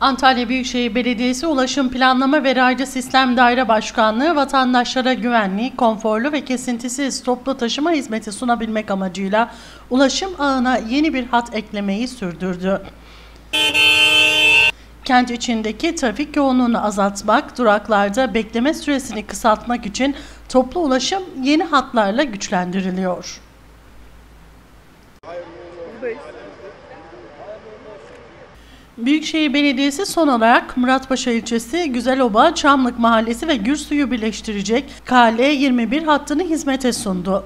Antalya Büyükşehir Belediyesi Ulaşım Planlama ve Raylı Sistem Daire Başkanlığı vatandaşlara güvenli, konforlu ve kesintisiz toplu taşıma hizmeti sunabilmek amacıyla ulaşım ağına yeni bir hat eklemeyi sürdürdü. Kent içindeki trafik yoğunluğunu azaltmak, duraklarda bekleme süresini kısaltmak için toplu ulaşım yeni hatlarla güçlendiriliyor. Büyükşehir Belediyesi son olarak Muratpaşa ilçesi, Güzeloba, Çamlık Mahallesi ve Gürsu'yu birleştirecek KL21 hattını hizmete sundu.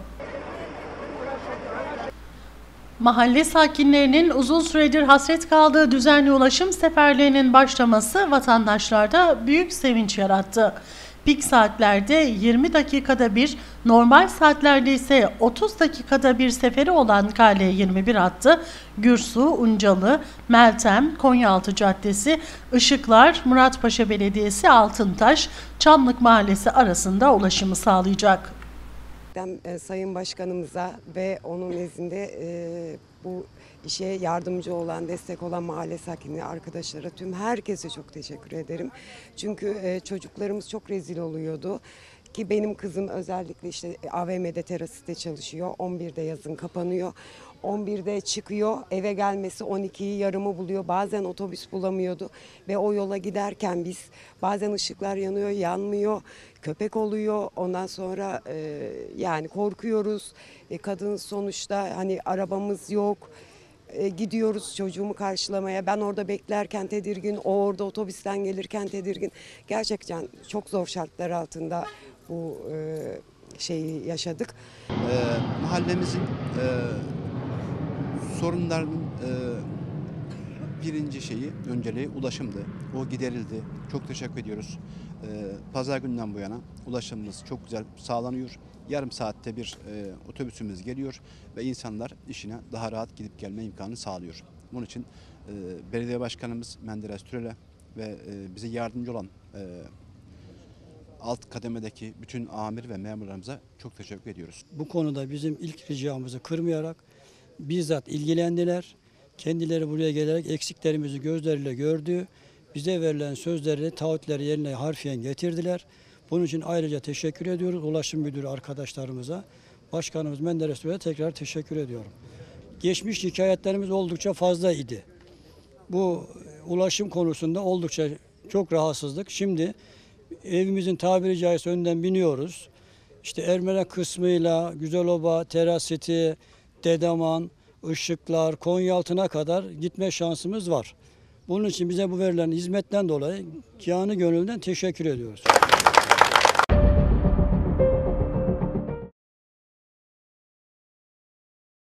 Mahalle sakinlerinin uzun süredir hasret kaldığı düzenli ulaşım seferlerinin başlaması vatandaşlarda büyük sevinç yarattı. Pik saatlerde 20 dakikada bir, normal saatlerde ise 30 dakikada bir seferi olan KL21 hattı, Gürsu, Uncalı, Meltem, Konyaaltı Caddesi, Işıklar, Muratpaşa Belediyesi, Altıntaş, Çamlık Mahallesi arasında ulaşımı sağlayacak. Sayın Başkanımıza ve onun nezdinde bu işe yardımcı olan, destek olan mahalle sakinleri, arkadaşlara, tüm herkese çok teşekkür ederim. Çünkü çocuklarımız çok rezil oluyordu. Ki benim kızım özellikle işte AVM'de, terasiste çalışıyor. 11'de yazın kapanıyor. 11'de çıkıyor, eve gelmesi 12'yi yarımı buluyor. Bazen otobüs bulamıyordu ve o yola giderken biz bazen ışıklar yanıyor, yanmıyor, köpek oluyor. Ondan sonra yani korkuyoruz. Kadın sonuçta hani arabamız yok. Gidiyoruz çocuğumu karşılamaya. Ben orada beklerken tedirgin, o orada otobüsten gelirken tedirgin. Gerçekten çok zor şartlar altında bu şeyi yaşadık. Mahallemizin sorunlarının birinci önceliği ulaşımdı. O giderildi. Çok teşekkür ediyoruz. Pazar gününden bu yana ulaşımımız çok güzel sağlanıyor. Yarım saatte bir otobüsümüz geliyor ve insanlar işine daha rahat gidip gelme imkanı sağlıyor. Bunun için belediye başkanımız Menderes Türel'e ve bize yardımcı olan alt kademedeki bütün amir ve memurlarımıza çok teşekkür ediyoruz. Bu konuda bizim ilk ricamızı kırmayarak bizzat ilgilendiler. Kendileri buraya gelerek eksiklerimizi gözleriyle gördü. Bize verilen sözleri, taahhütleri yerine harfiyen getirdiler. Bunun için ayrıca teşekkür ediyoruz. Ulaşım Müdürü arkadaşlarımıza, Başkanımız Menderes Bey'e tekrar teşekkür ediyorum. Geçmiş şikayetlerimiz oldukça fazla idi. Bu ulaşım konusunda oldukça çok rahatsızlık. Şimdi evimizin tabiri caizse önden biniyoruz. İşte Ermene kısmıyla Güzeloba, Terasiti, Dedeman, Işıklar, Konyaaltı'na kadar gitme şansımız var. Bunun için bize bu verilen hizmetten dolayı canı gönülden teşekkür ediyoruz.